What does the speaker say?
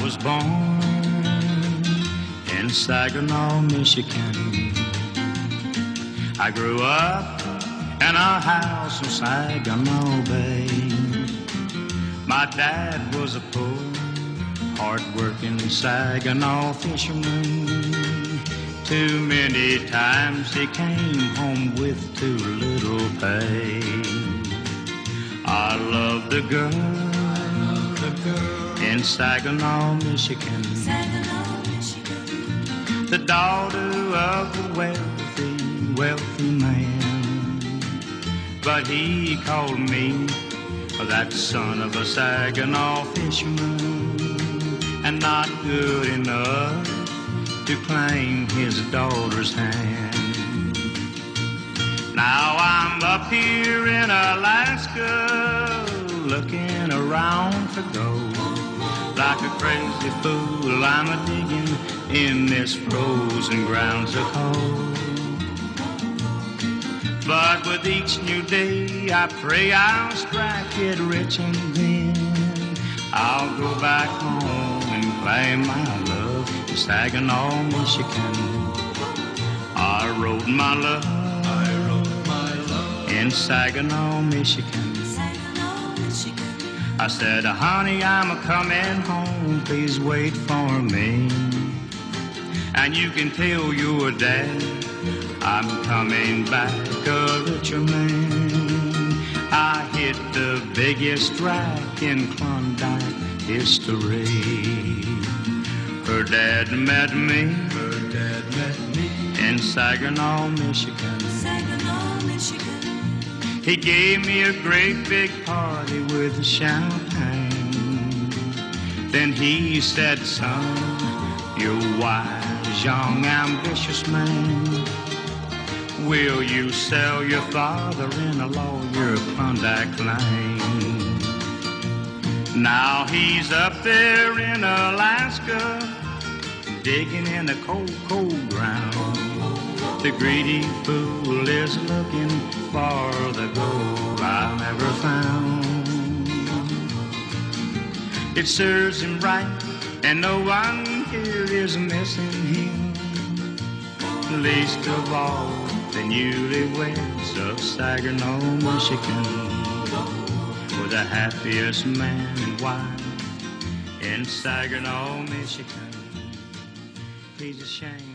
was born in Saginaw, Michigan. I grew up in a house in Saginaw Bay. My dad was a poor, hard-working Saginaw fisherman. Too many times he came home with too little pay. I loved a girl in Saginaw, Michigan. The daughter of a wealthy man. But he called me that son of a Saginaw fisherman, and not good enough to claim his daughter's hand. Now I'm up here in Alaska, looking around for gold. Like a crazy fool, I'm a-digging in this frozen ground so cold. But with each new day, I pray I'll strike it rich, and then I'll go back home and claim my love in Saginaw, Michigan. I wrote my love in Saginaw, Michigan. I said, honey, I'm a-coming home, please wait for me. And you can tell your dad I'm coming back a richer man. I hit the biggest rack in Klondike history. Her dad met me in Saginaw, Michigan. He gave me a great big party with champagne. Then he said, son, you're a wise, young, ambitious man. Will you sell your father-in-law your Klondike claim? Now he's up there in Alaska, digging in the cold, cold ground. The greedy fool is looking for the gold I never found. It serves him right, and no one here is missing him, least of all the newlyweds of Saginaw, Michigan. We're the happiest man and wife in Saginaw, Michigan. He's ashamed